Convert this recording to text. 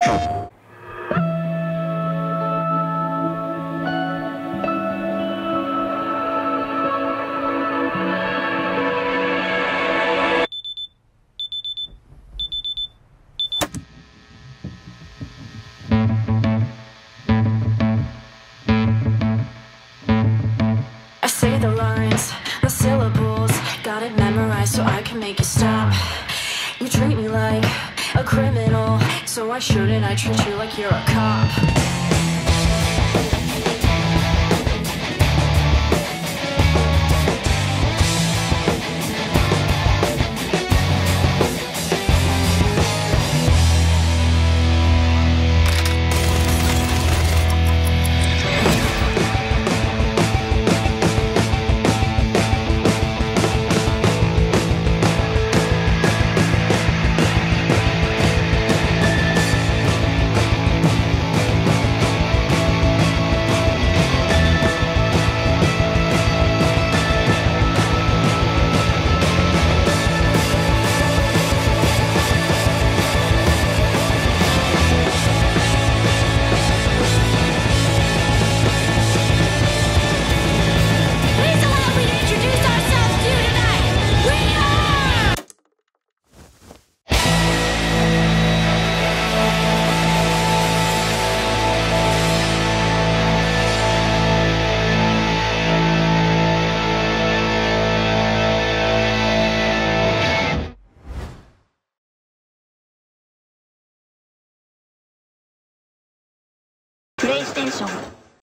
So I can make you stop. You treat me like a criminal, so why shouldn't I treat you like you're a cop? PlayStation